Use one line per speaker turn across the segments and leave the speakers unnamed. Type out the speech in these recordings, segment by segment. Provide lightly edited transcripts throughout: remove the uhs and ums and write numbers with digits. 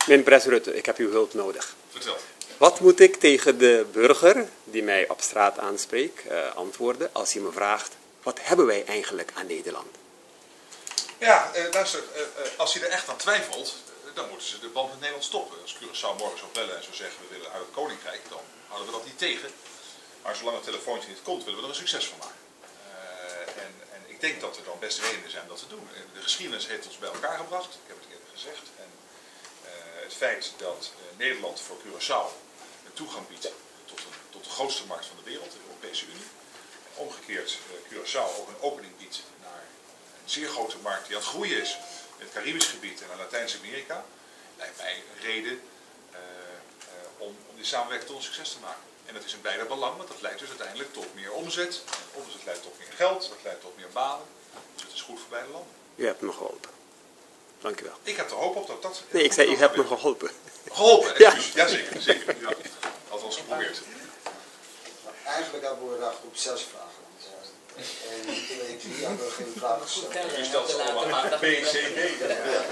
Meneer Bres Rutte, ik heb uw hulp nodig.
Vertel.
Wat moet ik tegen de burger die mij op straat aanspreekt antwoorden als hij me vraagt, wat hebben wij eigenlijk aan Nederland?
Ja, luister, als je er echt aan twijfelt, dan moeten ze de band met Nederland stoppen. Als Curaçao morgen zou bellen en zou zeggen we willen uit het Koninkrijk, dan houden we dat niet tegen. Maar zolang het telefoontje niet komt, willen we er een succes van maken. En ik denk dat er dan best redenen zijn om dat te doen. De geschiedenis heeft ons bij elkaar gebracht, ik heb het eerder gezegd. En het feit dat Nederland voor Curaçao een toegang biedt tot de grootste markt van de wereld, de Europese Unie. Omgekeerd Curaçao ook een opening biedt naar een zeer grote markt die aan het groeien is in het Caribisch gebied en naar Latijns-Amerika, lijkt mij een reden om die samenwerking tot een succes te maken. En dat is in beide belang, want dat leidt dus uiteindelijk tot meer omzet. En omzet leidt tot meer geld, dat leidt tot meer banen. Dus het is goed voor beide landen.
U hebt me geholpen. Dank u wel.
Ik heb er hoop op dat dat...
Nee, ik zei u hebt me geholpen.
Geholpen?
Ja.
Ja, zeker. Zeker. Ja. Althans geprobeerd.
Eigenlijk hebben we recht op 6 vragen. En jullie hebben geen vragen gesteld.
U stelt ze allemaal B, C, D.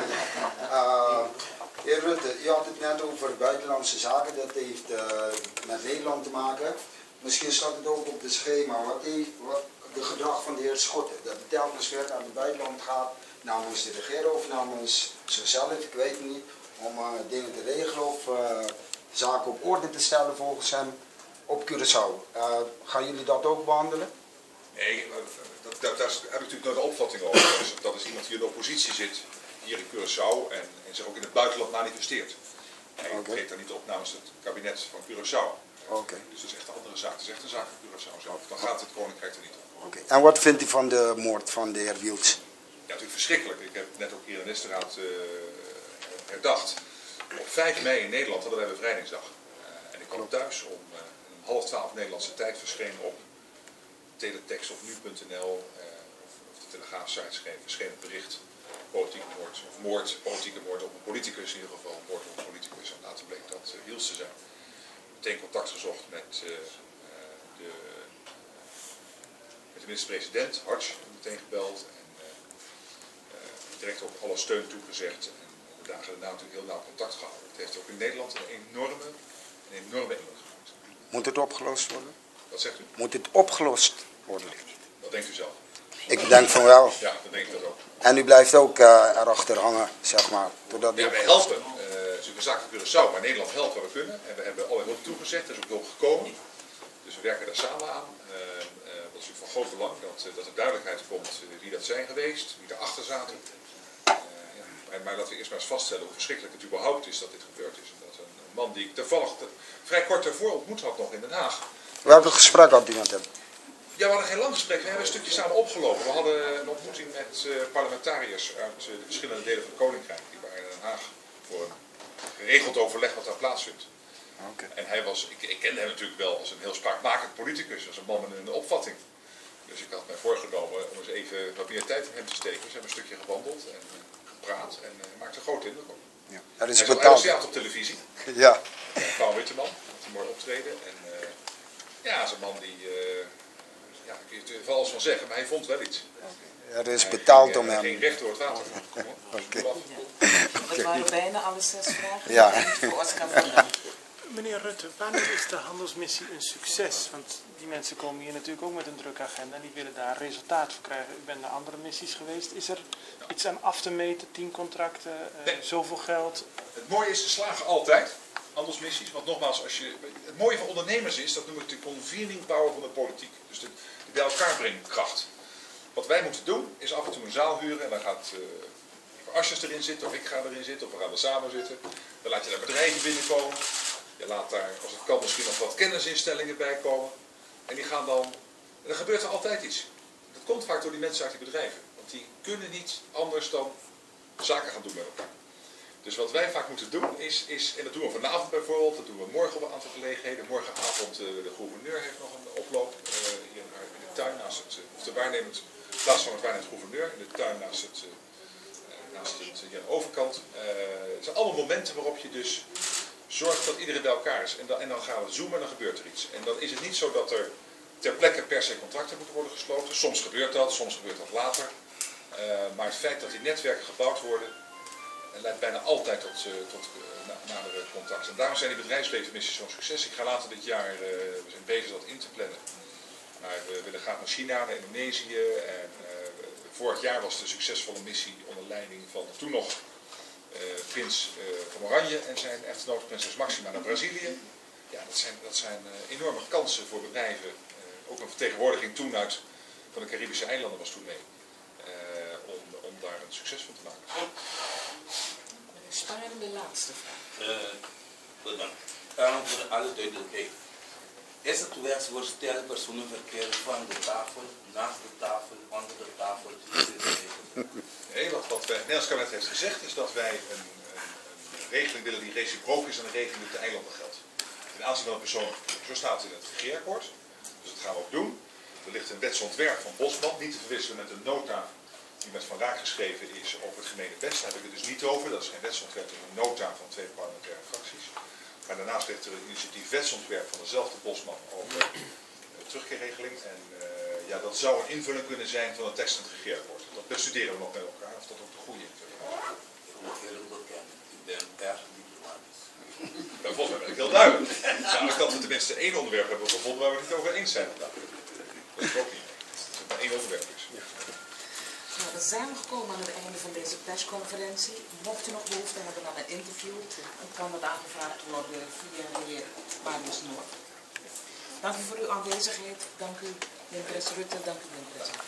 Heer Rutte, u had het net over buitenlandse zaken. Dat heeft met Nederland te maken. Misschien staat het ook op het schema. Wat de gedrag van de heer Schotten. Dat hij telkens weer naar het buitenland gaat. Namens de regering of namens zichzelf. Ik weet het niet. Om dingen te regelen of zaken op orde te stellen volgens hem op Curaçao. Gaan jullie dat ook behandelen?
Nee, daar heb ik natuurlijk nooit een opvatting over. Dat is iemand die in de oppositie zit, hier in Curaçao en zich ook in het buitenland manifesteert. Hij treedt daar niet op namens het kabinet van Curaçao. Dus dat is echt een andere zaak. Dat is echt een zaak van Curaçao zelf. Dan gaat het Koninkrijk er niet op.
En wat vindt u van de moord van de heer Wields?
Ja, natuurlijk verschrikkelijk. Ik heb net ook hier in de ministerraad herdacht. Op 5 mei in Nederland hadden wij bevrijdingsdag. En ik kwam thuis om 11:30 Nederlandse tijd verscheen op teletext of nu.nl of de Telegraafsite verscheen het bericht politieke moord, politieke moord op een politicus, in ieder geval moord op een politicus. En later bleek dat Wiels te zijn. Meteen contact gezocht met de minister-president, Hartz, meteen gebeld en direct ook alle steun toegezegd. En de dagen daarna natuurlijk heel nauw contact gehouden. Het heeft ook in Nederland een enorme indruk gemaakt.
Moet het opgelost worden?
Wat zegt u?
Moet het opgelost worden?
Wat denkt u zelf?
Ik denk van wel.
Ja, dat denk ik dat ook.
En u blijft ook erachter hangen, zeg maar.
Ja, wij helpen. Het is een zaak van Curaçao, maar Nederland helpt waar we kunnen. En we hebben allerlei hulp toegezegd, er is ook hulp gekomen. Dus we werken daar samen aan. Dat is natuurlijk van groot belang, dat er duidelijkheid komt wie dat zijn geweest, wie erachter zaten. Maar laten we eerst maar eens vaststellen hoe verschrikkelijk het überhaupt is dat dit gebeurd is. En dat een man die ik toevallig vrij kort daarvoor ontmoet had nog in Den Haag.
Welk gesprek had u met hem?
Ja, we hadden geen lang gesprek. We hebben een stukje samen opgelopen. We hadden een ontmoeting met parlementariërs uit de verschillende delen van het Koninkrijk. Die waren in Den Haag voor een geregeld overleg wat daar plaatsvindt. En hij was, ik kende hem natuurlijk wel als een heel spraakmakend politicus. Als een man met een opvatting. Dus ik had mij voorgenomen om eens even wat meer tijd in hem te steken. Dus we hebben een stukje gewandeld en gepraat. En hij maakte een grote indruk op.
Ja.
Hij was op televisie.
Ja.
Paul Witteman, met een mooi optreden. En ja, is een man die... ja, daar kun je er alles van zeggen, maar hij vond wel iets.
Er is betaald om hem.
Geen recht door het water.
Dat waren bijna alle 6 vragen.
Ja.
Meneer Rutte, wanneer is de handelsmissie een succes? Want die mensen komen hier natuurlijk ook met een drukke agenda en die willen daar resultaat voor krijgen. Ik ben naar andere missies geweest. Is er iets aan af te meten? 10 contracten, zoveel geld?
Het mooie is, ze slagen altijd, handelsmissies. Want nogmaals, het mooie van ondernemers is, dat noem ik de convening power van de politiek. Dus de bij elkaar brengen kracht. Wat wij moeten doen, is af en toe een zaal huren en dan gaat Asjes erin zitten, of ik ga erin zitten, of we gaan er samen zitten. Dan laat je daar bedrijven binnenkomen. Je laat daar, als het kan, misschien nog wat kennisinstellingen bij komen. En die gaan dan... En dan gebeurt er altijd iets. Dat komt vaak door die mensen uit die bedrijven. Want die kunnen niet anders dan zaken gaan doen met elkaar. Dus wat wij vaak moeten doen is, en dat doen we vanavond bijvoorbeeld, dat doen we morgen op een aantal gelegenheden. Morgenavond, de gouverneur heeft nog een oploop hier in de tuin, naast het, of de waarnemend, plaats van het waarnemend gouverneur, in de tuin naast het hier aan de overkant. Het zijn allemaal momenten waarop je dus zorgt dat iedereen bij elkaar is. En dan gaan we zoomen en dan gebeurt er iets. En dan is het niet zo dat er ter plekke per se contracten moeten worden gesloten. Soms gebeurt dat later. Maar het feit dat die netwerken gebouwd worden, En leidt bijna altijd tot nadere contacten. En daarom zijn die bedrijfslevenmissies zo'n succes. Ik ga later dit jaar, we zijn bezig dat in te plannen. Maar we willen graag naar China, naar Indonesië. En vorig jaar was de succesvolle missie onder leiding van toen nog prins van Oranje en zijn echtgenoot prinses Maxima naar Brazilië. Ja, dat zijn enorme kansen voor bedrijven. Ook een vertegenwoordiging toen van de Caribische eilanden was toen mee. Om daar een succes van te maken.
Sparen, de laatste vraag.
Bedankt. Voor alle duidelijkheid. Is het wetsvoorstel personenverkeer van de tafel, naast de tafel, onder de tafel?
Nee, wat het Nederlands kabinet heeft gezegd is dat wij een regeling willen die reciprook is aan de regeling die op de eilanden geldt. Ten aanzien van een persoon, zo staat het in het regeerakkoord. Dus dat gaan we ook doen. Er ligt een wetsontwerp van Bosman, niet te verwisselen met een nota die met Van Raak geschreven is over het gemene best. Daar heb ik het dus niet over. Dat is geen wetsontwerp, dat is een nota van 2 parlementaire fracties. Maar daarnaast ligt er een initiatief wetsontwerp van dezelfde Bosman over de terugkeerregeling. En ja, dat zou een invulling kunnen zijn van de tekst in het regeerakkoord. Dat bestuderen we nog met elkaar of dat ook de goede invulling is.
Ik moet eerlijk bekennen, ik ben erg diplomatisch.
Volgens mij ben ik heel duidelijk. Namelijk dat we tenminste één onderwerp hebben gevonden waar we het niet over eens zijn. Dat is ook niet. Dat het maar één onderwerp is.
Nou, dan zijn we gekomen aan het einde van deze persconferentie. Mocht u nog behoefte hebben aan een interview, dan kan dat aangevraagd worden via de heer Marius Noord. Dank u voor uw aanwezigheid. Dank u, meneer Pres Rutte. Dank u, meneer Pres.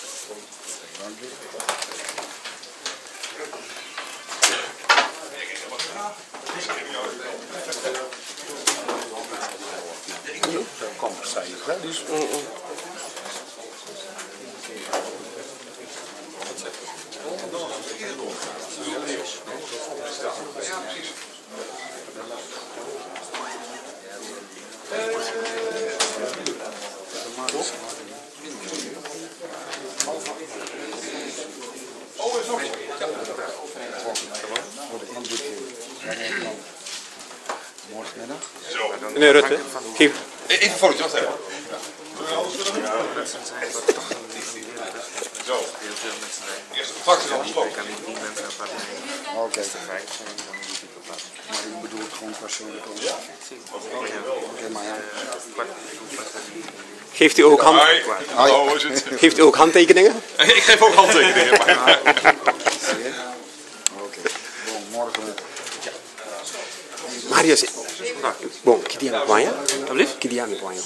Meneer Rutte, geef...
Even een fotootje, wacht even. Zo. Eerst de fractie van besproken.
Oké. Ik bedoel het gewoon persoonlijk. Oké, maar ja.
Geeft u ook Geeft u ook handtekeningen?
Ik geef ook handtekeningen.
Oké. Morgen.
Marius, bom, chiediamo qua, chiediamo qua.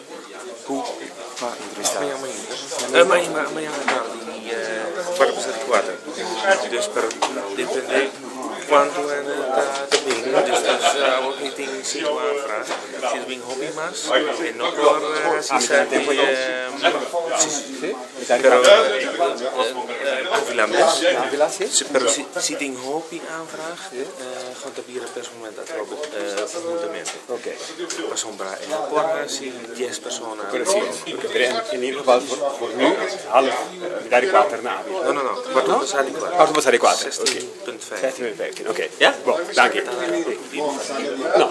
Dus per depende quanto è da dus ook niet in situ aanvraag. She's being hobby mas en nog voor si sa di pero si ting hobby aanvraag gewoon de bieren personen dat Robert voldoende.
Oké.
Sombra en porra si 10 personen.
In ieder geval voor nu half dari 4 na.
No, quarto passare 4.
Quarto passare 4.
16.15.
16.15, oké. Ja? Bon, dank je. No.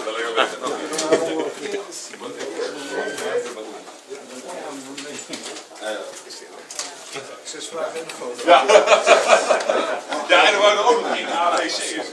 Ja, en er waren er ook nog in ABC.